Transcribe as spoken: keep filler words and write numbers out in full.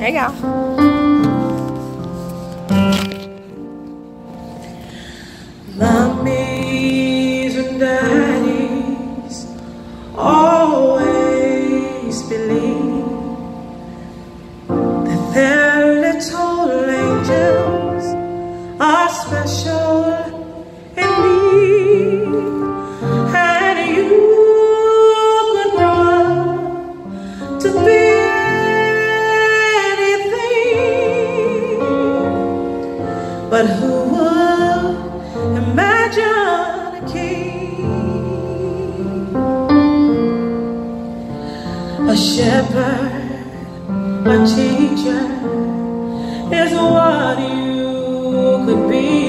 Hey, y'all. Mommies and daddies always believe that their little angels are special indeed, and you could grow up to be anything, but who would imagine a king, a shepherd, a teacher is what you could be.